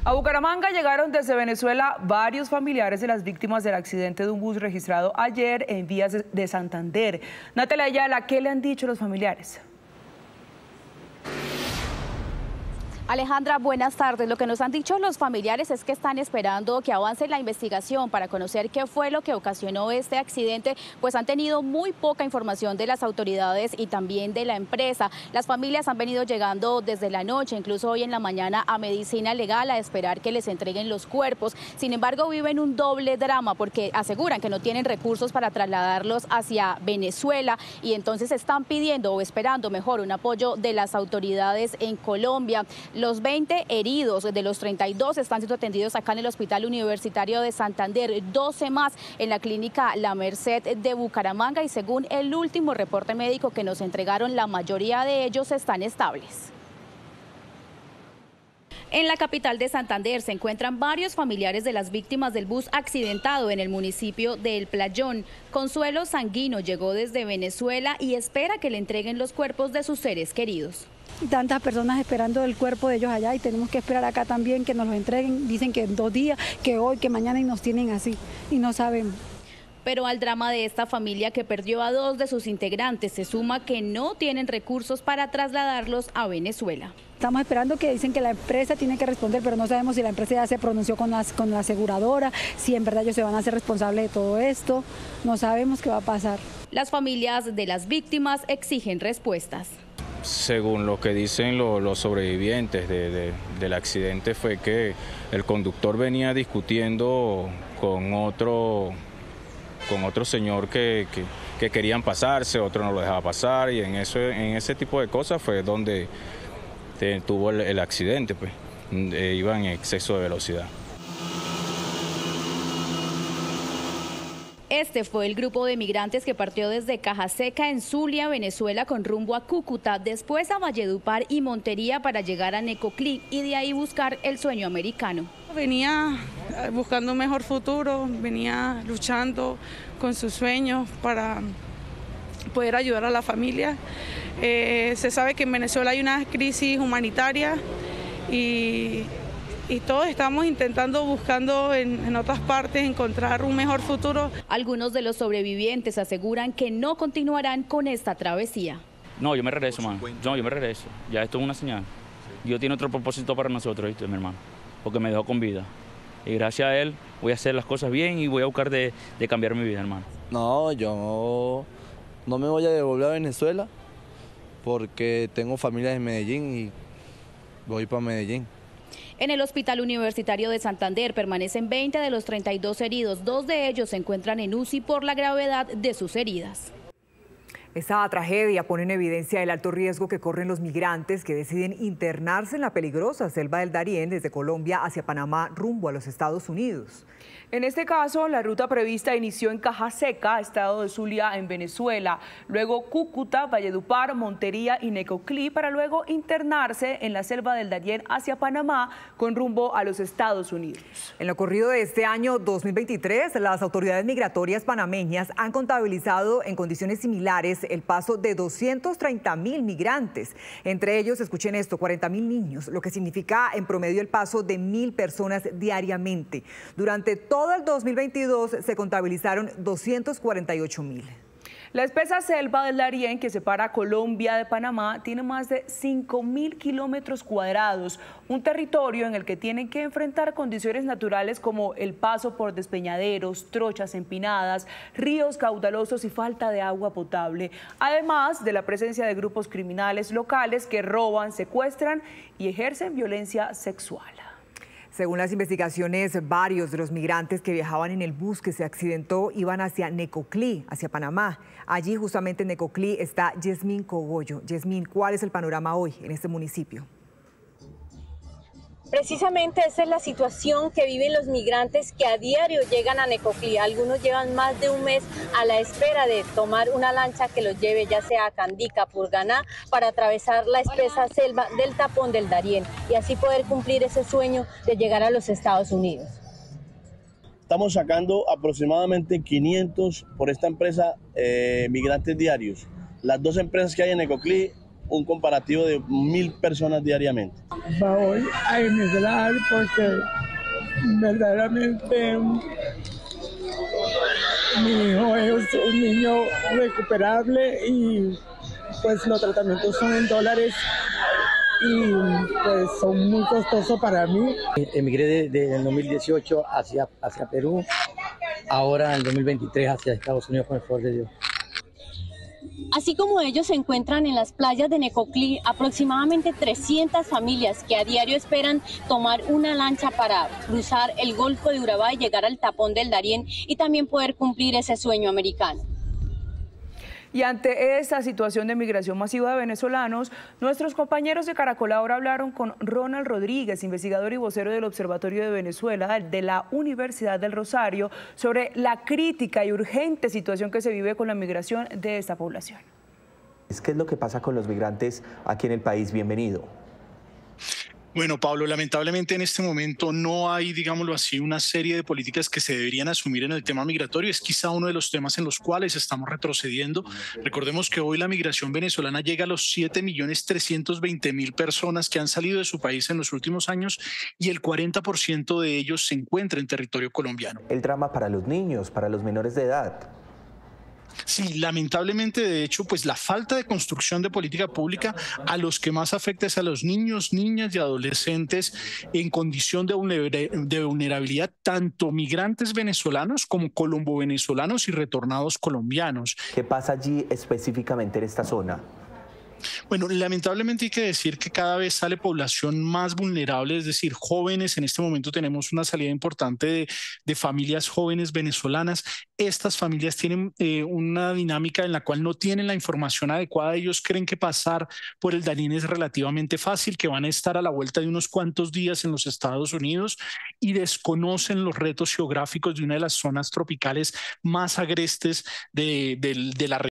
A Bucaramanga llegaron desde Venezuela varios familiares de las víctimas del accidente de un bus registrado ayer en vías de Santander. Natalia Ayala, ¿qué le han dicho los familiares? Alejandra, buenas tardes. Lo que nos han dicho los familiares es que están esperando que avance la investigación para conocer qué fue lo que ocasionó este accidente, pues han tenido muy poca información de las autoridades y también de la empresa. Las familias han venido llegando desde la noche, incluso hoy en la mañana, a Medicina Legal a esperar que les entreguen los cuerpos. Sin embargo, viven un doble drama porque aseguran que no tienen recursos para trasladarlos hacia Venezuela y entonces están pidiendo o esperando mejor un apoyo de las autoridades en Colombia. Los 20 heridos de los 32 están siendo atendidos acá en el Hospital Universitario de Santander, 12 más en la clínica La Merced de Bucaramanga y según el último reporte médico que nos entregaron, la mayoría de ellos están estables. En la capital de Santander se encuentran varios familiares de las víctimas del bus accidentado en el municipio de El Playón. Consuelo Sanguino llegó desde Venezuela y espera que le entreguen los cuerpos de sus seres queridos. Tantas personas esperando el cuerpo de ellos allá y tenemos que esperar acá también que nos lo entreguen. Dicen que en 2 días, que hoy, que mañana y nos tienen así y no sabemos. Pero al drama de esta familia que perdió a 2 de sus integrantes se suma que no tienen recursos para trasladarlos a Venezuela. Estamos esperando que dicen que la empresa tiene que responder, pero no sabemos si la empresa ya se pronunció con la aseguradora, si en verdad ellos se van a hacer responsables de todo esto. No sabemos qué va a pasar. Las familias de las víctimas exigen respuestas. Según lo que dicen los sobrevivientes del accidente fue que el conductor venía discutiendo con otro señor que querían pasarse, otro no lo dejaba pasar y en ese tipo de cosas fue donde tuvo el accidente, pues iba en exceso de velocidad. Este fue el grupo de migrantes que partió desde Cajaseca en Zulia, Venezuela, con rumbo a Cúcuta, después a Valledupar y Montería para llegar a Necoclí y de ahí buscar el sueño americano. Venía buscando un mejor futuro, venía luchando con sus sueños para poder ayudar a la familia. Se sabe que en Venezuela hay una crisis humanitaria y todos estamos buscando en otras partes encontrar un mejor futuro. Algunos de los sobrevivientes aseguran que no continuarán con esta travesía. No, yo me regreso, man. No, yo me regreso. Ya esto es una señal. Dios tiene otro propósito para nosotros, ¿viste, mi hermano? Porque me dejó con vida. Y gracias a él voy a hacer las cosas bien y voy a buscar de cambiar mi vida, hermano. No, yo no me voy a devolver a Venezuela porque tengo familia en Medellín y voy para Medellín. En el Hospital Universitario de Santander permanecen 20 de los 32 heridos. 2 de ellos se encuentran en UCI por la gravedad de sus heridas. Esta tragedia pone en evidencia el alto riesgo que corren los migrantes que deciden internarse en la peligrosa selva del Darién desde Colombia hacia Panamá rumbo a los Estados Unidos. En este caso, la ruta prevista inició en Cajaseca, estado de Zulia, en Venezuela, luego Cúcuta, Valledupar, Montería y Necoclí, para luego internarse en la selva del Darién hacia Panamá con rumbo a los Estados Unidos. En lo corrido de este año 2023, las autoridades migratorias panameñas han contabilizado en condiciones similares el paso de 230.000 migrantes. Entre ellos, escuchen esto, 40.000 niños, lo que significa en promedio el paso de 1.000 personas diariamente. Durante todo el 2022 se contabilizaron 248.000. La espesa selva del Darién, que separa Colombia de Panamá, tiene más de 5.000 kilómetros cuadrados, un territorio en el que tienen que enfrentar condiciones naturales como el paso por despeñaderos, trochas empinadas, ríos caudalosos y falta de agua potable, además de la presencia de grupos criminales locales que roban, secuestran y ejercen violencia sexual. Según las investigaciones, varios de los migrantes que viajaban en el bus que se accidentó iban hacia Necoclí, hacia Panamá. Allí, justamente en Necoclí, está Yasmín Cogollo. Yasmín, ¿cuál es el panorama hoy en este municipio? Precisamente esa es la situación que viven los migrantes que a diario llegan a Necoclí. Algunos llevan más de un mes a la espera de tomar una lancha que los lleve ya sea a Candica, Purganá, para atravesar la espesa selva del tapón del Darién y así poder cumplir ese sueño de llegar a los Estados Unidos. Estamos sacando aproximadamente 500 por esta empresa migrantes diarios. Las 2 empresas que hay en Necoclí un comparativo de 1000 personas diariamente. Voy a emigrar porque verdaderamente mi hijo es un niño recuperable y pues los tratamientos son en dólares y pues son muy costosos para mí. Emigré desde el 2018 hacia Perú, ahora en el 2023 hacia Estados Unidos con el favor de Dios. Así como ellos se encuentran en las playas de Necoclí, aproximadamente 300 familias que a diario esperan tomar una lancha para cruzar el Golfo de Urabá y llegar al tapón del Darién y también poder cumplir ese sueño americano. Y ante esta situación de migración masiva de venezolanos, nuestros compañeros de Caracol ahora hablaron con Ronald Rodríguez, investigador y vocero del Observatorio de Venezuela de la Universidad del Rosario, sobre la crítica y urgente situación que se vive con la migración de esta población. ¿Qué es lo que pasa con los migrantes aquí en el país? Bienvenido. Bueno, Pablo, lamentablemente en este momento no hay, digámoslo así, una serie de políticas que se deberían asumir en el tema migratorio. Es quizá uno de los temas en los cuales estamos retrocediendo. Recordemos que hoy la migración venezolana llega a los 7.320.000 personas que han salido de su país en los últimos años y el 40% de ellos se encuentra en territorio colombiano. El drama para los niños, para los menores de edad. Sí, lamentablemente, de hecho, pues la falta de construcción de política pública a los que más afecta es a los niños, niñas y adolescentes en condición de vulnerabilidad, tanto migrantes venezolanos como colombo-venezolanos y retornados colombianos. ¿Qué pasa allí específicamente en esta zona? Bueno, lamentablemente hay que decir que cada vez sale población más vulnerable, es decir, jóvenes. En este momento tenemos una salida importante de familias jóvenes venezolanas. Estas familias tienen una dinámica en la cual no tienen la información adecuada. Ellos creen que pasar por el Darién es relativamente fácil, que van a estar a la vuelta de unos cuantos días en los Estados Unidos y desconocen los retos geográficos de una de las zonas tropicales más agrestes de la región.